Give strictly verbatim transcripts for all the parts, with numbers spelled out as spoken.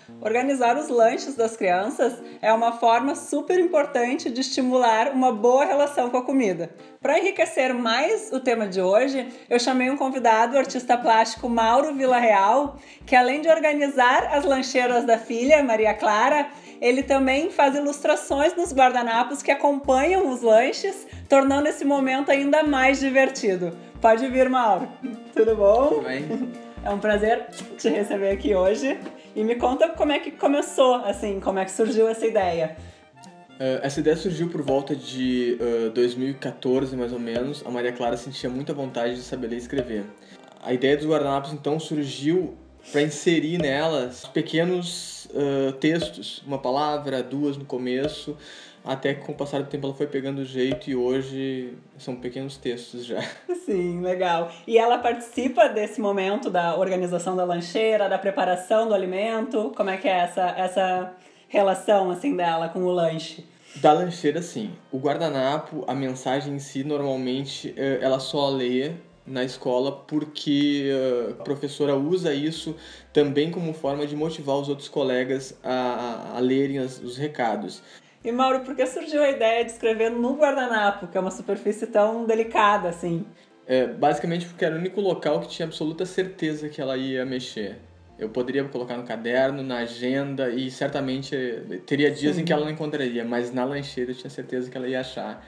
Organizar os lanches das crianças é uma forma super importante de estimular uma boa relação com a comida. Para enriquecer mais o tema de hoje, eu chamei um convidado, o artista plástico Mauro Villarreal, que além de organizar as lancheiras da filha, Maria Clara, ele também faz ilustrações nos guardanapos que acompanham os lanches, tornando esse momento ainda mais divertido. Pode vir, Mauro. Tudo bom? Tudo bem. É um prazer te receber aqui hoje. E me conta como é que começou, assim, como é que surgiu essa ideia. Uh, essa ideia surgiu por volta de uh, dois mil e quatorze, mais ou menos. A Maria Clara sentia muita vontade de saber ler e escrever. A ideia dos guardanapos, então, surgiu para inserir nelas pequenos uh, textos, uma palavra, duas no começo, até que com o passar do tempo ela foi pegando o jeito e hoje são pequenos textos já. Sim, legal. E ela participa desse momento da organização da lancheira, da preparação do alimento? Como é que é essa, essa relação assim dela com o lanche? Da lancheira, sim. O guardanapo, a mensagem em si, normalmente ela só lê na escola porque a professora usa isso também como forma de motivar os outros colegas a, a lerem as, os recados. E Mauro, por que surgiu a ideia de escrever no guardanapo, que é uma superfície tão delicada assim? É, basicamente porque era o único local que tinha absoluta certeza que ela ia mexer. Eu poderia colocar no caderno, na agenda e certamente teria dias Sim. em que ela não encontraria, mas na lancheira eu tinha certeza que ela ia achar.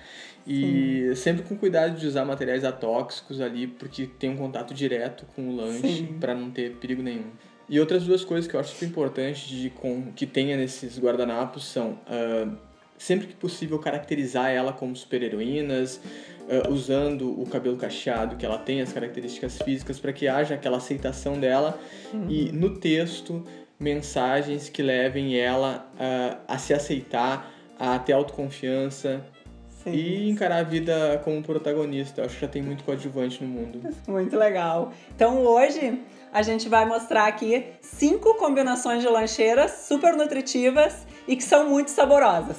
E Sim. sempre com cuidado de usar materiais atóxicos ali, porque tem um contato direto com o lanche para não ter perigo nenhum. E outras duas coisas que eu acho super importantes de, com, que tenha nesses guardanapos são, uh, sempre que possível, caracterizar ela como super-heroínas, uh, usando o cabelo cacheado, que ela tem as características físicas, para que haja aquela aceitação dela. Uhum. E no texto, mensagens que levem ela uh, a se aceitar, a ter autoconfiança, Sim. e encarar a vida como protagonista. Eu acho que já tem muito coadjuvante no mundo. Muito legal. Então hoje a gente vai mostrar aqui cinco combinações de lancheiras super nutritivas e que são muito saborosas.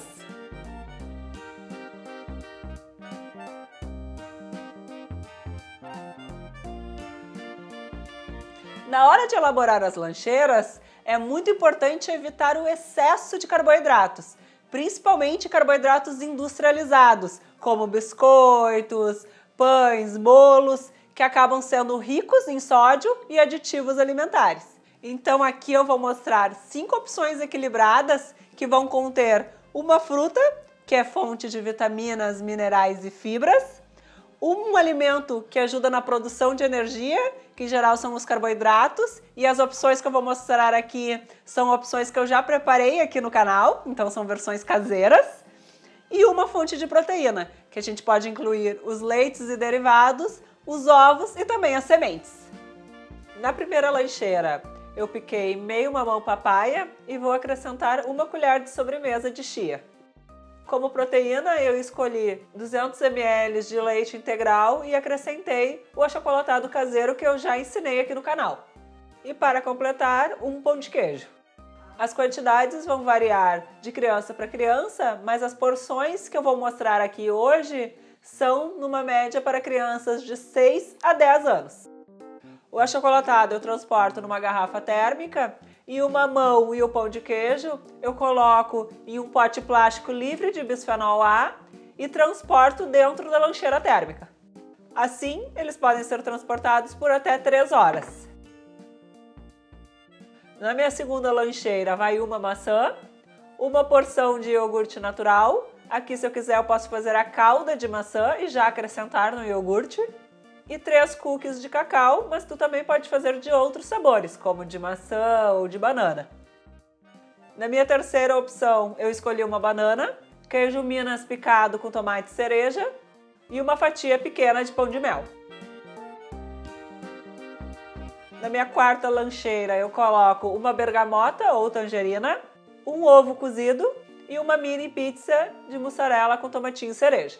Na hora de elaborar as lancheiras, é muito importante evitar o excesso de carboidratos, principalmente carboidratos industrializados, como biscoitos, pães, bolos, que acabam sendo ricos em sódio e aditivos alimentares. Então aqui eu vou mostrar cinco opções equilibradas que vão conter uma fruta, que é fonte de vitaminas, minerais e fibras, um alimento que ajuda na produção de energia, que em geral são os carboidratos, e as opções que eu vou mostrar aqui são opções que eu já preparei aqui no canal, então são versões caseiras, e uma fonte de proteína, que a gente pode incluir os leites e derivados, os ovos e também as sementes. Na primeira lancheira, eu piquei meio mamão papaya e vou acrescentar uma colher de sobremesa de chia. Como proteína, eu escolhi duzentos mililitros de leite integral e acrescentei o achocolatado caseiro que eu já ensinei aqui no canal. E para completar, um pão de queijo. As quantidades vão variar de criança para criança, mas as porções que eu vou mostrar aqui hoje são numa média para crianças de seis a dez anos. O achocolatado eu transporto numa garrafa térmica e o mamão e o pão de queijo eu coloco em um pote plástico livre de bisfenol A e transporto dentro da lancheira térmica. Assim, eles podem ser transportados por até três horas. Na minha segunda lancheira vai uma maçã, uma porção de iogurte natural. Aqui, se eu quiser, eu posso fazer a calda de maçã e já acrescentar no iogurte. E três cookies de cacau, mas tu também pode fazer de outros sabores, como de maçã ou de banana. Na minha terceira opção, eu escolhi uma banana, queijo Minas picado com tomate cereja e uma fatia pequena de pão de mel. Na minha quarta lancheira, eu coloco uma bergamota ou tangerina, um ovo cozido e uma mini pizza de mussarela com tomatinho cereja.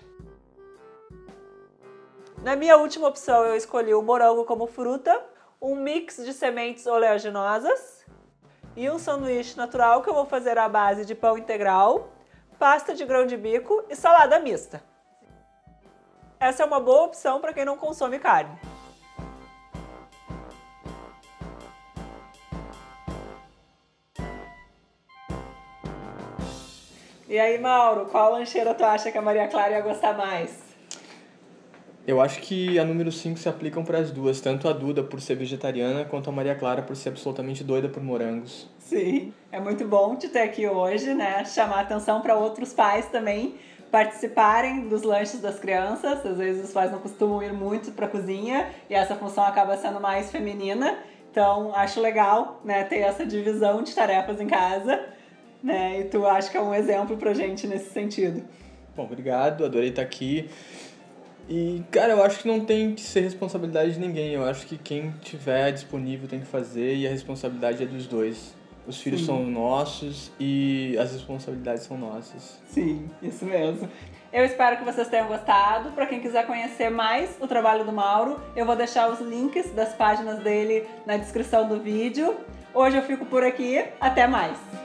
Na minha última opção, eu escolhi o morango como fruta, um mix de sementes oleaginosas e um sanduíche natural que eu vou fazer à base de pão integral, pasta de grão de bico e salada mista. Essa é uma boa opção para quem não consome carne. E aí, Mauro, qual lancheira tu acha que a Maria Clara ia gostar mais? Eu acho que a número cinco se aplicam para as duas, tanto a Duda por ser vegetariana, quanto a Maria Clara por ser absolutamente doida por morangos. Sim, é muito bom te ter aqui hoje, né? Chamar atenção para outros pais também participarem dos lanches das crianças. Às vezes os pais não costumam ir muito para a cozinha e essa função acaba sendo mais feminina. Então, acho legal, né, ter essa divisão de tarefas em casa, né? E tu acha que é um exemplo pra gente nesse sentido. Bom, obrigado, adorei estar aqui. E, cara, eu acho que não tem que ser responsabilidade de ninguém. Eu acho que quem tiver disponível tem que fazer e a responsabilidade é dos dois. Os filhos Sim. são nossos e as responsabilidades são nossas. Sim, isso mesmo. Eu espero que vocês tenham gostado. Para quem quiser conhecer mais o trabalho do Mauro, eu vou deixar os links das páginas dele na descrição do vídeo. Hoje eu fico por aqui. Até mais!